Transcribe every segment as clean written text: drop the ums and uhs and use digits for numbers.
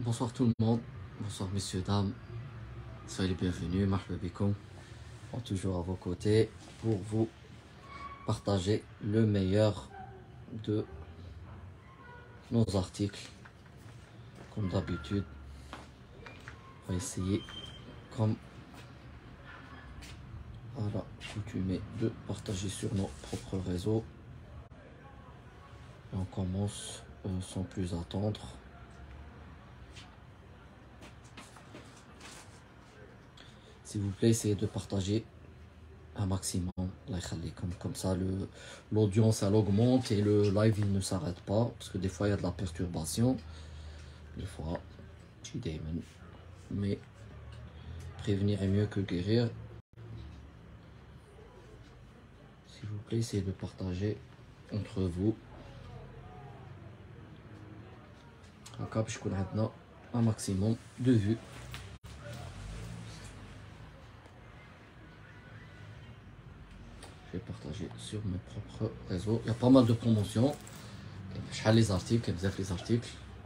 Bonsoir tout le monde, bonsoir messieurs, dames, soyez les bienvenus, marhaba bikoum, toujours à vos côtés pour vous partager le meilleur de nos articles. Comme d'habitude, on va essayer, comme à la coutume, de partager sur nos propres réseaux. Et on commence sans plus attendre. S'il vous plaît, essayez de partager un maximum. Comme ça, l'audience elle augmente et le live il ne s'arrête pas. Parce que des fois, il y a de la perturbation. Des fois, mais prévenir est mieux que guérir. S'il vous plaît, essayez de partager entre vous. Je connais maintenant un maximum de vues. Je vais partager sur mes propres réseaux. Il y a pas mal de promotions. Je les articles, les articles.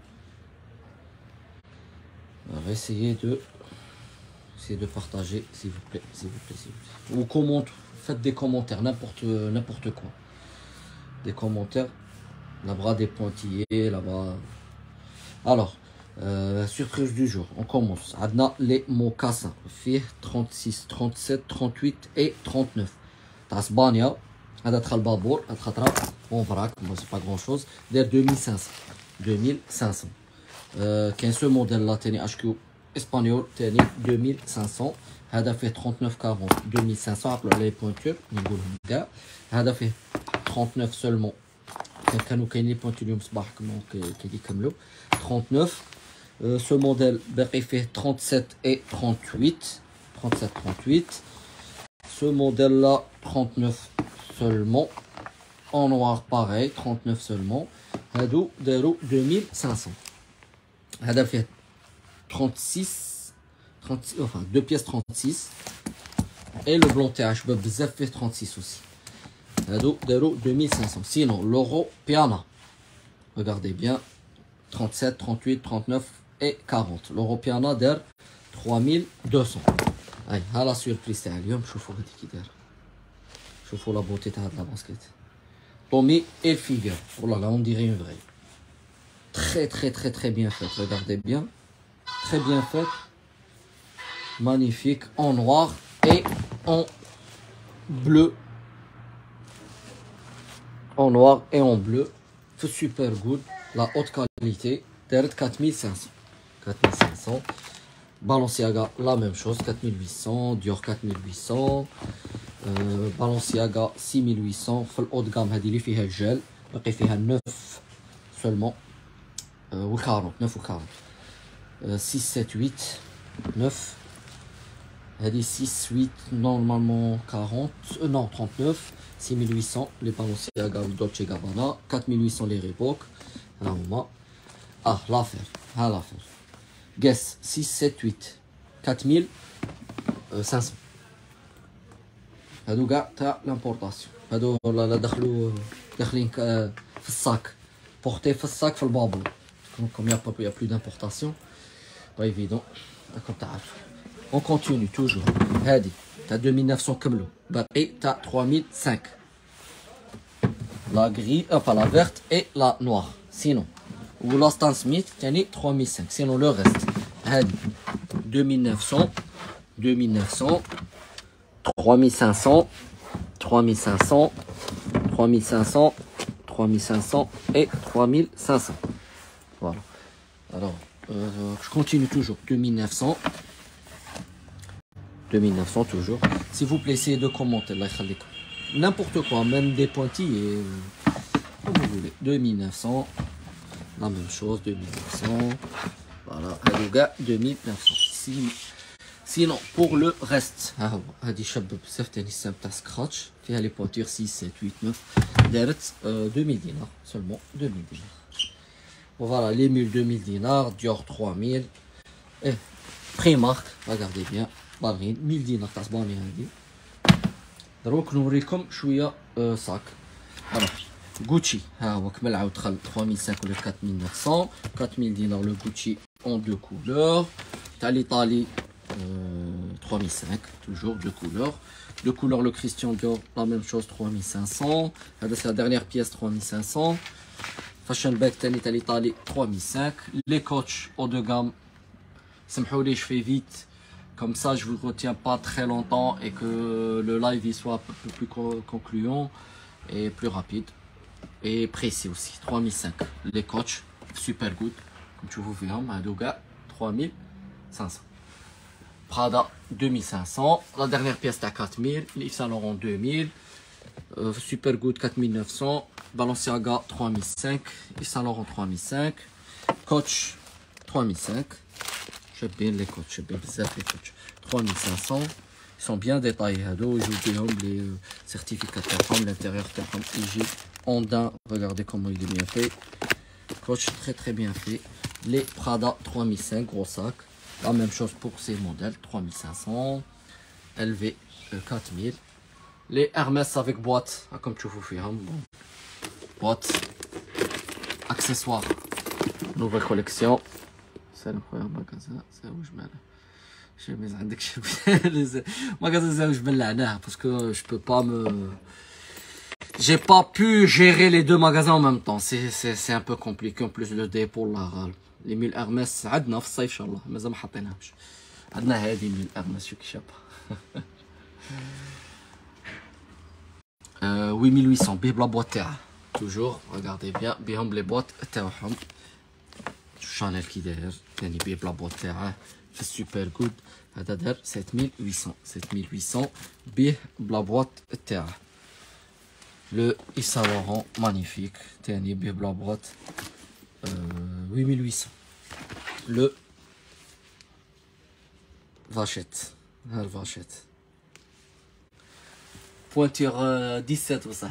On va essayer de partager, s'il vous plaît, s'il vous plaît, s'il vous plaît. Ou commente, faites des commentaires, n'importe quoi. Des commentaires, là-bas des pointillés, là-bas. Alors, surprise du jour, on commence. Adna les mocassins, fait 36, 37, 38 et 39. Tasbania, Adatra Babour, Atratra, on vrac, c'est pas grand chose. D'ailleurs 2500. 2500. Qu'un seul modèle là, teni HQ espagnol, teni 2500. Hada fait 39, 40, 2500. Après les pointures, Hada fait 39 seulement. Quand nous avons les pointures, comme 39. Ce modèle, il fait 37 et 38. 37, 38. Ce modèle là, 39 seulement. En noir pareil, 39 seulement. Hadou, Dero, 2500. Hada fait 36, enfin 2 pièces 36. Et le blanc TH, bzaf fait 36 aussi. Hadou, Dero, 2500. Sinon, l'euro Piana. Regardez bien. 37, 38, 39 et 40. L'euro Piana der 3200. Allez, à la surprise تاع اليوم شوفوا هذه كي دايره شوفوا لا بوتي تاع هاد لا باسكيت Tommy Hilfiger. Oh là là, on dirait une vraie. Très bien faite. Regardez bien. Très bien faite. Magnifique. En noir et en bleu. En noir et en bleu. Super good. La haute qualité. 4500. 4500. Balenciaga, la même chose. 4800. Dior 4800. Balenciaga 6800 في haut de gamme هذه اللي فيها الجل باقي فيها 9 seulement و 40 9 و 40 6 7 8 9 هذه 6 8 normalement 40 non 39 6800 les Balenciaga Dolce Gabbana 4800 les Reebok ها هما l'affaire Guess 6 7 8 4500 هادو كاع تاع لامبورطاسيون هادو لا داخلين في الصاك بورتي في الصاك في البابلو كوم يا بلو دامبورطاسيون با ايفيدون راكم تعرفوا اون كونتينيو توجور هادي تاع 2900 كملوا باقي تاع 3005 لا غري با لا فيرت اي لا نوار سينون ولا ستان سميث ثاني 3005 سينون لو ريست هادي 2900 3500, 3500, 3500, 3500 et 3500. Voilà. Alors, je continue toujours. 2900. 2900 toujours. S'il vous plaît, essayez de commenter. N'importe quoi, même des pointillés. Comme vous voulez. 2900. La même chose. 2900. Voilà. Alouga, 2900. Sinon, pour le reste, هادي شابة بزاف تاني السام تاع سكراتش فيها لي بواتير 6 7 8 9 دارت 2000 دينار seulement 2000 دينار. Voilà, les mules 2000 dinars, Dior 3000 et Primark, regardez bien, بالغين 1000 دينار تاع صباني هادي. دروك نوريكم شوية صاك. Alors, Gucci, ah, 3500 ou 4900, 4000 dinars le Gucci en deux couleurs. L'Italie, 3005, toujours deux couleurs. Deux couleurs le Christian Dior, la même chose, 3500. C'est la dernière pièce, 3500. Fashion Bag, l'Italie, 3005. Les coachs haut de gamme, je fais vite. Comme ça, je ne vous retiens pas très longtemps et que le live il soit un peu plus concluant et plus rapide. Et précis aussi, 3005. Les coachs, super good. Comme tu vous vois, Madouga, 3500. Prada, 2500. La dernière pièce, à 4000. Yves Saint Laurent, 2000. Super good, 4900. Balenciaga, 3005. Yves Saint Laurent, 3005. Coach, 3005. J'aime bien les coachs, j'aime bien les coachs. 3500. Ils sont bien détaillés. Ils jouent les certificats de l'intérieur de IG. Andin, regardez comment il est bien fait. Coach très bien fait. Les Prada 3005, gros sac. La même chose pour ces modèles, 3500. LV 4000. Les Hermès avec boîte, comme tu vous fais. Bon. Boîte. Accessoires. Nouvelle collection. C'est le premier magasin. C'est où je mets là. Je mets عندك les magasins où je mets là parce que je peux pas me. J'ai pas pu gérer les deux magasins en même temps. C'est un peu compliqué. En plus le dépôt là. Les 1000 Hermès عندنا في الصيف ان شاء الله مازال ما حطيناهمش. عندنا هذه 1000 Hermès شوك شابه. 8800 بيه بلا بواط تاعها. toujours regardez bien بهم les boîtes تاعهم. شانيل كي داير ثاني بيه بلا بواط تاعه في السوبر جود. هذا دار 7800 بيه بلا بواط تاعه. Le Yves Saint Laurent, magnifique. Dernier bla boîte. 8800. Le Vachette. Le Vachette. Pointure 17 ça.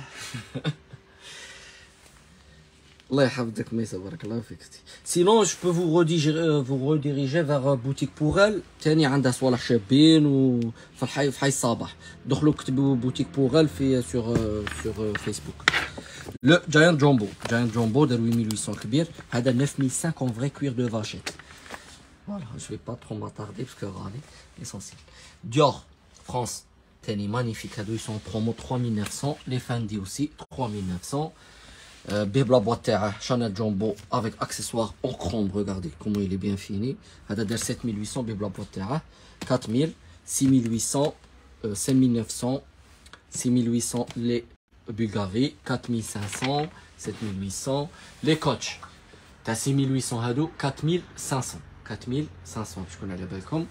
Sinon, je peux vous rediriger vers boutique pour elle. تاني عندها صوالح شابين وفي الحي في حي الصباح. دخلوا كتبوا boutique pour elle sur Facebook. Le Giant Jumbo de 8800 كبير. هذا 9005 en vrai cuir de vachette. Voilà, je vais pas trop m'attarder parce que regardez l'essentiel. Dior France, تاني magnifique. Ils sont en promo 3900. Les Fendi aussi 3900. Bibla boîte Chanel Jumbo avec accessoires en chrome, regardez comment il est bien fini. 7800 Bibla boîte 4000, 6800, 5900, 6800 les Bulgarie, 4500, 7800 les Coach. T'as 6800 Hadou, 4500, 4500 je connais les belles comme.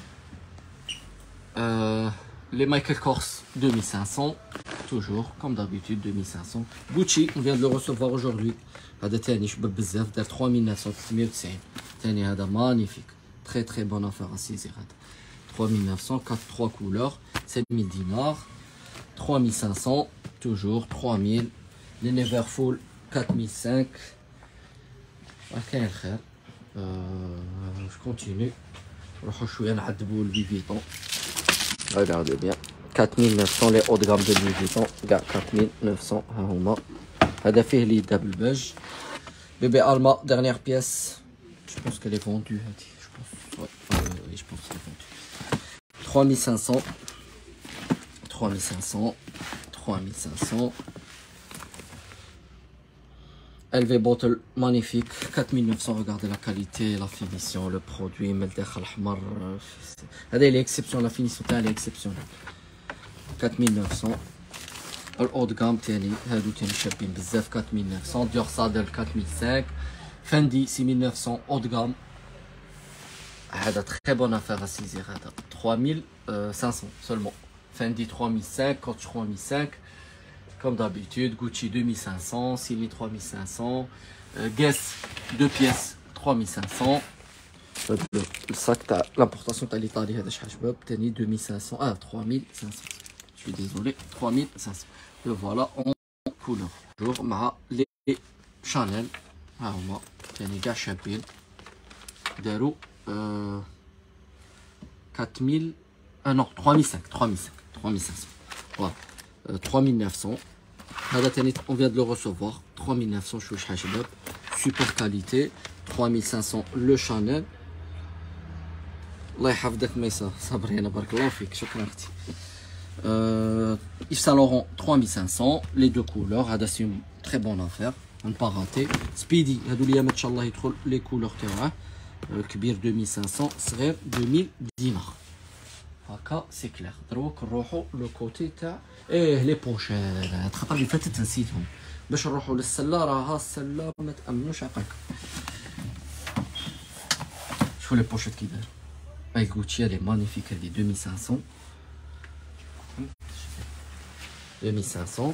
Les Michael Kors 2500, toujours comme d'habitude 2500. Gucci, on vient de le recevoir aujourd'hui. هذا تاني شباب بزاف دار 3990. تاني هذا magnifique. Très bonne affaire à saisir هذا. 3900, 3 couleurs, 7000 dinars. 3500, toujours 3000. Les Neverfull 4005. كاين الخير. Je continue. نروحو شويه نعذبوا Louis Vuitton. Regardez bien, 4900 les hauts de gamme de Louis Vuitton, 4900, هذا فيه لي دبل بيج. Bébé Alma, dernière pièce, je pense qu'elle est vendue, je pense, ouais, je pense qu'elle est vendue. 3500, 3500, 3500. LV Bottle, magnifique, 4900, regardez la qualité, la finition, le produit, Meldekhal Ahmar, elle est exceptionnelle, la finition elle est exceptionnelle. 4900, le haut de gamme, تاني هادو تاني شابين بزاف 4900, Dior Saddle 4005, Fendi 6900, haut de gamme. هذا très bonne affaire à saisir, هذا 3500 seulement. Fendi 3005, Coach 3005. Comme d'habitude, Gucci 2500, Silly 3500, Guess 2 pièces 3500. Le sac, l'importation de l'Italie, c'est 2500, 3500. Je suis désolé, 3500. Le voilà en couleur. Toujours les Chanel. Ah, moi, c'est gars Chapil. Dero 4000, non, 3500. Voilà. 3900, On vient de le recevoir. 3900 chouch hachbab. Super qualité. 3500 le Chanel. Allah yhafdak Mesa. Sabrina, barakallahu fik. Shukran akhti. Yves Saint Laurent 3500. Les deux couleurs. C'est une très bonne affaire. On ne pas rater. Speedy. Les couleurs تاعه. كبير 2500. صغير 2000 دينار. هكا سي كلير. دروك نروحوا لو كوتي تاع لي بوشير. الخطره اللي فاتت نسيتهم باش نروحوا للسله. راها السله ما تامنوش عقلك. شوفوا لي بوشيت كي داير. اي غوتشي لي مانيفيك هذه 2500. 2500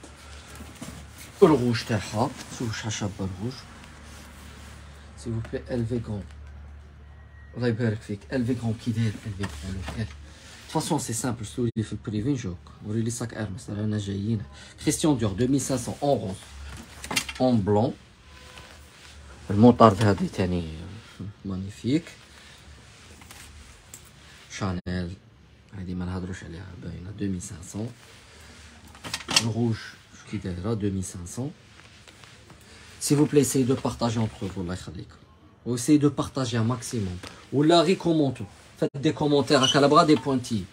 الروج تاعها. شوفوا شحال شابه الروج. سي فو بلي الفي غون. الله يبارك فيك. الفي غون كي داير الفي غون. De toute façon, c'est simple, je te fais le privé, je vais les sacs Hermès, là, j'ai Christian Dior 2500 en rose, en blanc. Le montant de هذه magnifique. Chanel, هذه ما نهضروش عليها باينه 2500. Le rouge qui دايره 2500. S'il vous plaît, essayez de partager entre vous, الله يخليك. Essayez de partager un maximum. Ou la recommandez. Faites des commentaires à Calabra, des pointillés.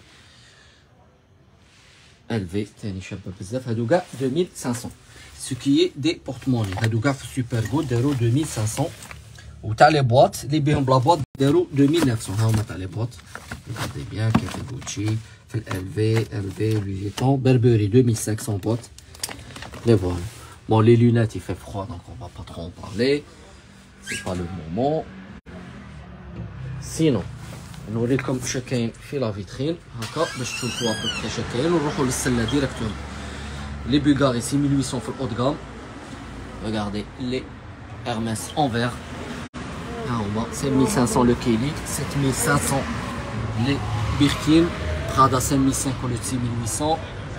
LV, تاني شابة بزاف. هادو كاع 2500. Ce qui est des porte-monnaies. هادو كاع في سوبر جود دارو 2500. وتاع لي بواط اللي بيهم بلا بواط دارو 2900. ها هما تاع لي بواط. Regardez bien كيف غوتشي في LV, Louis Vuitton, Burberry 2500 بواط. Les voilà. Bon, les lunettes, il fait froid, donc on va pas trop en parler. C'est pas le moment. Sinon, نوريكم شكاين في لا فيترين هكا باش تشوفوا ابوبخي شكاين ونروحوا للسله ديريكتوم. لي بوغاري 6800 في الاوت غام. Regardez les Hermès en vert. ها هما 7500 le Kelly, 7500 les Birkin, Prada 5500 au lieu de 6800,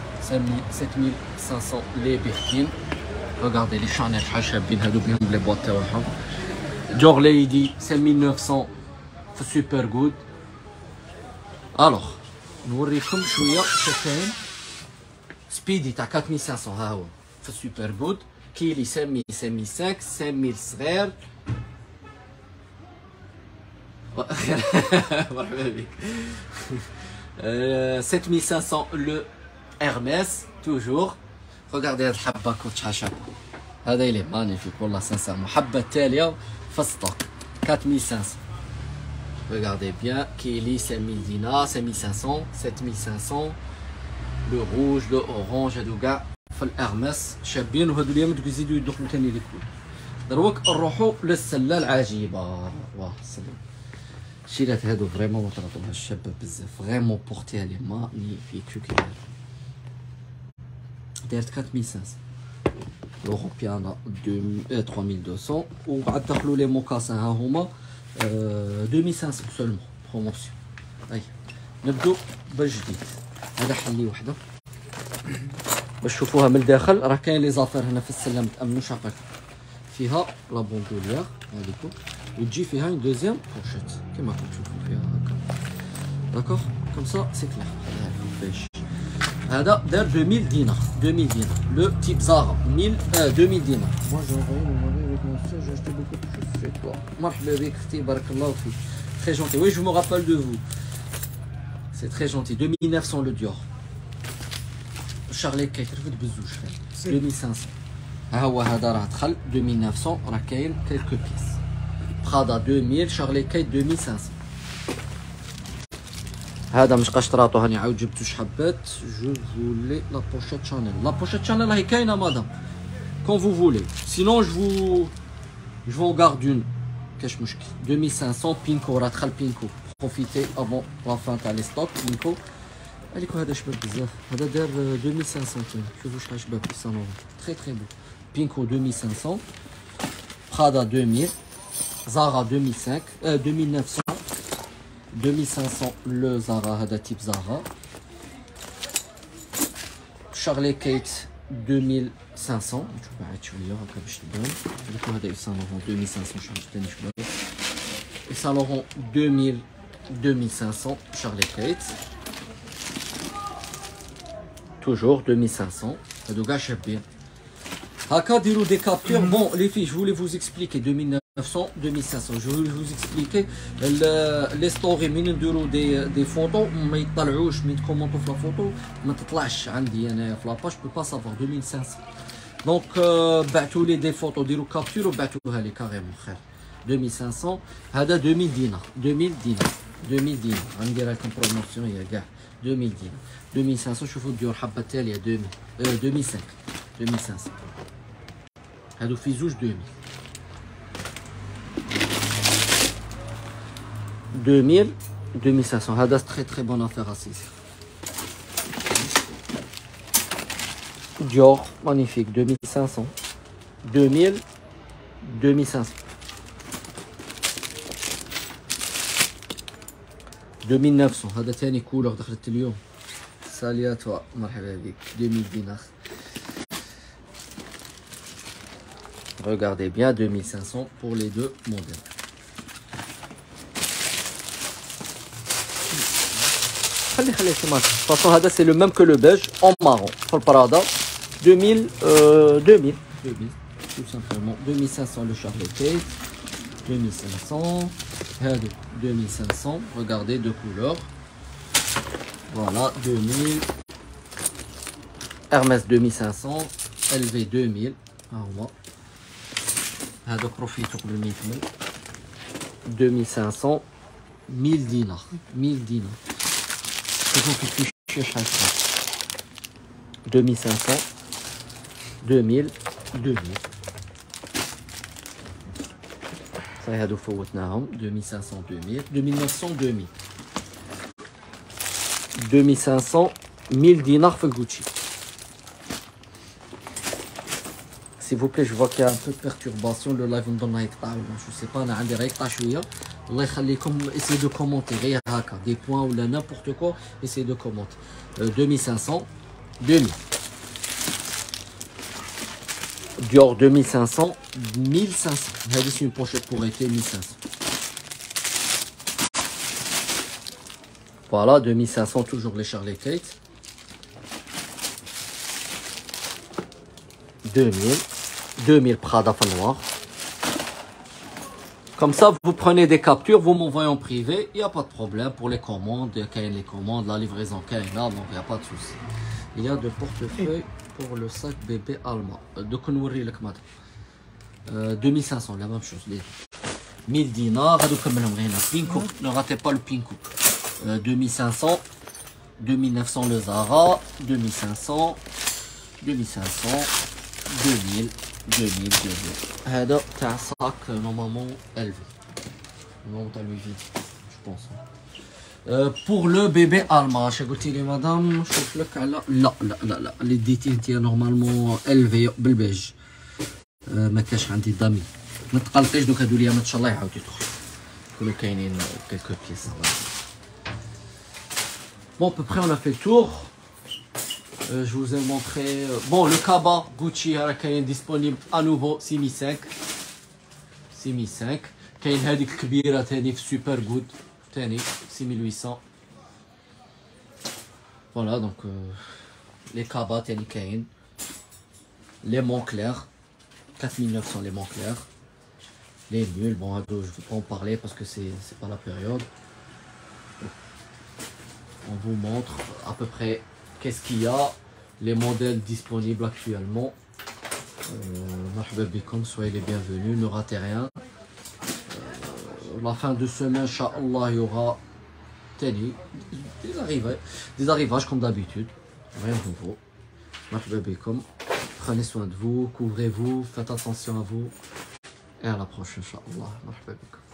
7500 les Birkin. Regardez les Chanel شحال شابين هادو بهم لي بواط تاعهم. Dior Lady 5900 في سوبر جود. الوغ نوريكم شويه شكاين. سبيدي تاع 4500 ها هو في سوبر جود. كيلي 5000 5500 5000 صغير. مرحبا بك. 7500 لو Hermès توجور. Regardez هاد الحبه كنت شحال شابه. هذا اللي مانيفيك والله سانسيرمون. الحبه التاليه في الستوك 4500. Regardez bien, Kelly 5000 dinars, 5500, 7500, le rouge, le orange, هادو كاع في الارمس شابين. وهادو اليوم تزيدوا يدخلوا ثاني لي كول. دروك نروحوا للسله العجيبه. واه السلام. الشيلات هادو فريمون ما طرطوهاش الشابه بزاف. فريمون بورتيها لي مانيفيك. شو كي دايرت 4500. l'Europeana 3200. وعاد دخلوا لي موكاسين ها هما 2500 seulement promotion. طيب نبدو بالجديد. هذا حلي وحده باش تشوفوها من الداخل. راه كاين لي زافير هنا في السله متامنوش عقلك. فيها لا بوندوليير هذيكو وتجي فيها اون دوزيام بوشيت كيما كتشوفوا فيها هكا. داكوغ كوم سا سي كلير. باش هذا دار 2000 دينار. 2000 دينار لو تيب زارا 2000 دينار. moi j'ai envoyé mon mari avec mon soeur, j'ai acheté beaucoup de choses chez toi. مرحبا بك اختي بارك الله فيك. très gentil. oui je me rappelle de vous. c'est très gentil. 2900 le Dior. Charlie كاين رفد بزوج 2500. ها هو هذا راه دخل 2900. راه كاين quelques pièces. Prada 2000. Charlie Kate 2500. هذا مش قشطراطو هاني عاود جبتو شحبات. جو فولي لا بوشيت شانيل. لا بوشيت شانيل راهي كاينه مدام كون فو فولي. سينون جو غارد اون. كاش مشكل. 2500 بينكو راه دخل بينكو. بروفيتي افون لا فان تاع لي ستوك بينكو. عليكم هذا شباب بزاف. هذا دار 2500 كاين. شوفوا شحال شباب في الصالون. تري تري بو. بينكو 2500. Prada 2000. Zara 2005. 2900. 2500 le Zara هذا تيب Zara. Charlie Kate 2500. نشوف بعد شويه هكا باش تبان. هذاك هذا سان لورون 2500 شحال ثاني شباب. سان لورون 2500 Charlie Kate. Toujours 2500. هادو كاع شابين. هكا ديروا دي كابتور. بون لي في جو فولي vous expliquer 2900 2500. جو فولي vous expliquer لي ستوري من نديروا دي فوتو ما يطلعوش من تكومونطو في لا فوتو ما تطلعش عندي انايا في لاباج بو با سافوار 2500. دونك بعثوا لي دي فوتو ديروا كابتور وبعثوها لي كاريمون خير. 2500 هذا 2000 دينار 2000 دينار 2000 دينار غندير لكم بروموسيون هي كاع 2000 دينار 2500. شوفوا الديور الحبه التاليه 2000 2005 2500 هادو في زوج 2000 2500. هذا تري تري بون افير اسيس. ديور مانيفيك 2500 2000 2500 2900. هذا ثاني كولور دخلت اليوم. سالياتوا مرحبا بك 2000 دينار. Regardez bien 2500 pour les deux modèles. خلي كيما هكا. فاصون هذا سي لو ميم كو لو بيج اون مارون في البرادا 2000 2000 tout simplement 2500 le Charlie Kate 2500 هادو 2500. regardez deux couleurs. Voilà 2000 Hermès 2500 LV 2000. ها هو هذا بروفيتو قبل ما يكمل 2500 1000 دينار 1000 دينار. شوفوا كيف شي شحال 2500 2000 2000 صافي هادو فوتناهم 2500 2000 2900 2000 2500 1000 دينار في الكوتشي. S'il vous plaît, je vois qu'il y a un peu de perturbation. Le live me يقطع ولا je sais pas. أنا عندي راه يقطع شوية. الله يخليكم essayez de commenter غير هكا des points ولا n'importe quoi. essayez de commenter. 2500 2000 Dior 2500 1500. هذه c'est une pochette pour été 1500. Voilà 2500 toujours les Charlie Kate 2000 Prada en noir. Comme ça, vous prenez des captures, vous m'envoyez en privé, il n'y a pas de problème pour les commandes, les commandes, la livraison, donc il n'y a pas de souci. Il y a de portefeuilles pour le sac bébé allemand. De Konwari le Kmad. 2500, la même chose. 1000 dinars, ne ratez pas le pink coupe. 2500, 2900 le Zara, 2500, 2500. 2000 2000 هذا تاع صاك نورمالمون élevé نورمالمون تاع لوي في جو بونس. pour le bébé allemand اش قلتي لي مدام نشوف لك على لا لي ديتي انت نورمالمون élevé بالبيج. ما كاش عندي دامي ما تقلقيش دوك هادو اليامات ان شاء الله يعاودوا يدخلوا يكونوا كاينين كلكو بيس. bon à peu près on a fait le tour. Je vous ai montré bon le Kaba Gucci est disponible à nouveau 6005 كاين هذيك الكبيره ثاني في سوبر جود ثاني 6800. voilà donc les Kaba ثاني كاين les Moncler 4900 les Moncler les nuls. bon je vais pas en parler parce que c'est pas la période. on vous montre à peu près qu'est-ce qu'il y a, les modèles disponibles actuellement. Soyez les bienvenus, ne ratez rien. La fin de semaine, Inch'Allah, il y aura des arrivages comme d'habitude. Rien de nouveau. Prenez soin de vous, couvrez-vous, faites attention à vous. Et à la prochaine, Inch'Allah.